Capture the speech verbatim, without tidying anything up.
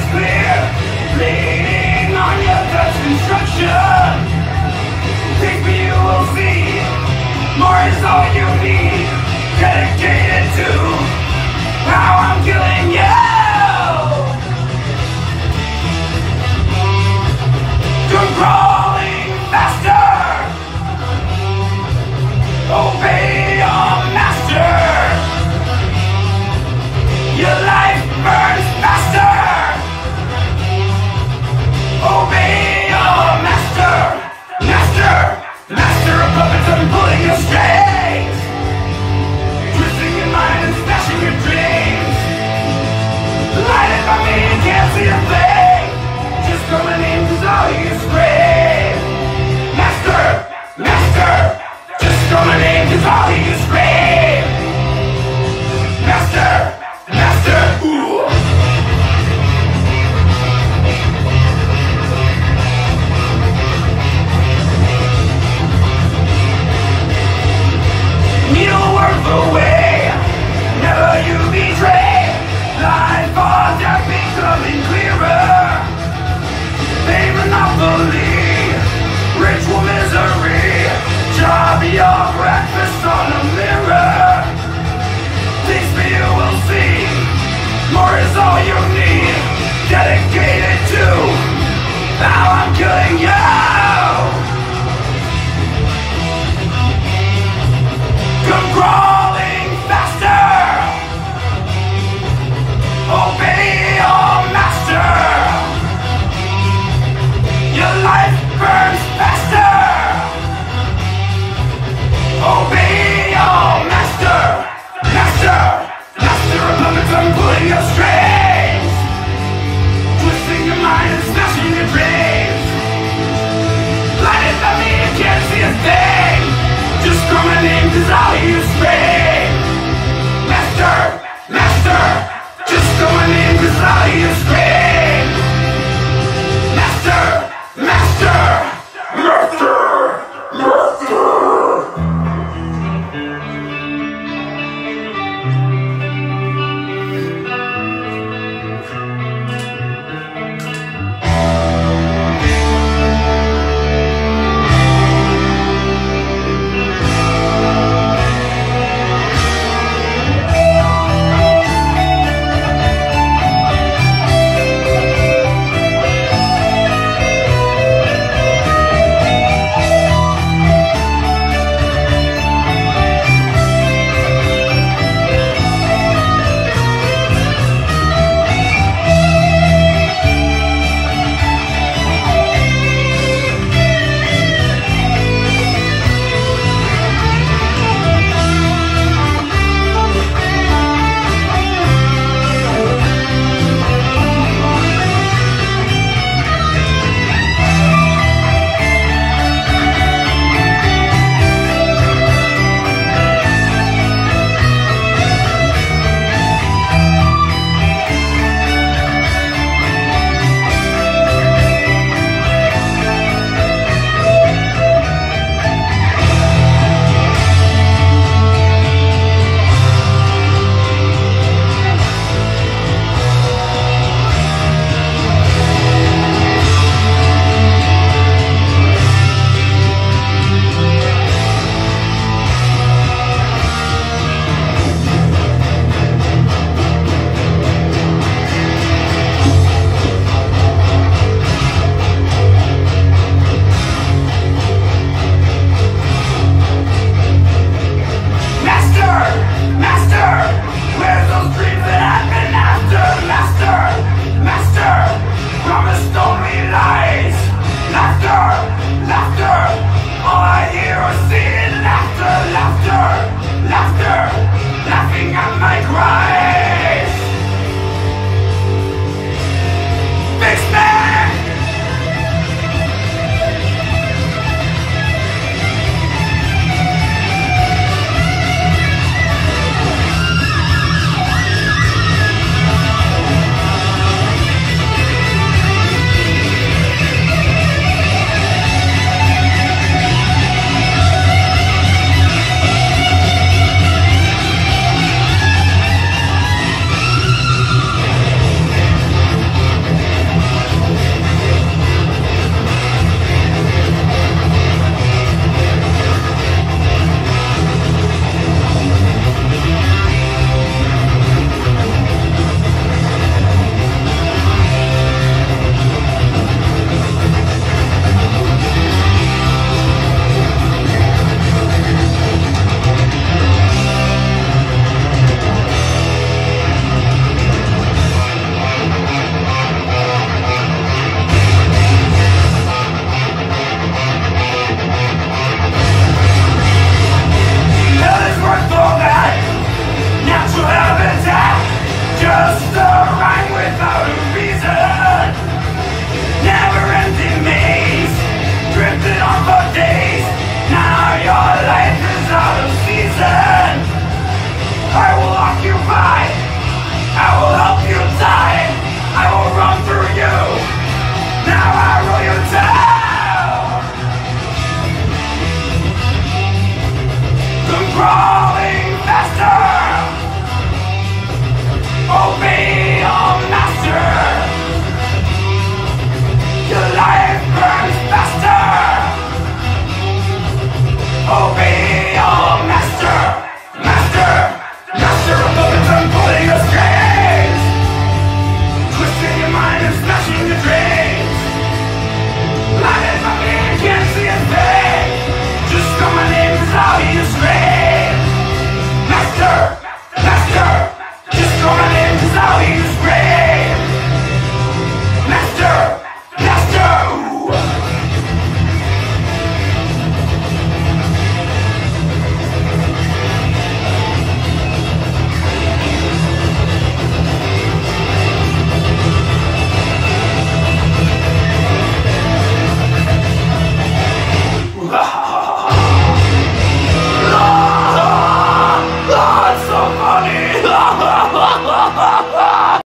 clear, bleeding on your Dutch construction. Think me, you will see, more is all you need. Dedicated to how I'm killing you. Come crawling faster, obey your master. Your life burns faster, obey your master. Master, master of puppets, I'm pulling your strings, twisting your mind and smashing your dreams. Blinded by me and can't see a thing, just call my name cause all you scream. Master, master, just call my name cause all you scream. Master, master, ooh. Needlework away, never you betray. Life or death becoming clearer. Pain monopoly, ritual misery. Job your breakfast on a mirror. Things for you will see, more is all you need. Dedicated to how I'm killing you. Come crawling faster, obey your master. Your life burns faster, obey your master. Master, master of puppets, I'm pulling your strings, twisting your mind and smashing your dreams. Blinded by me, you can't see a thing, just call my name cause all you scream. Master, master, just call my name cause all you scream.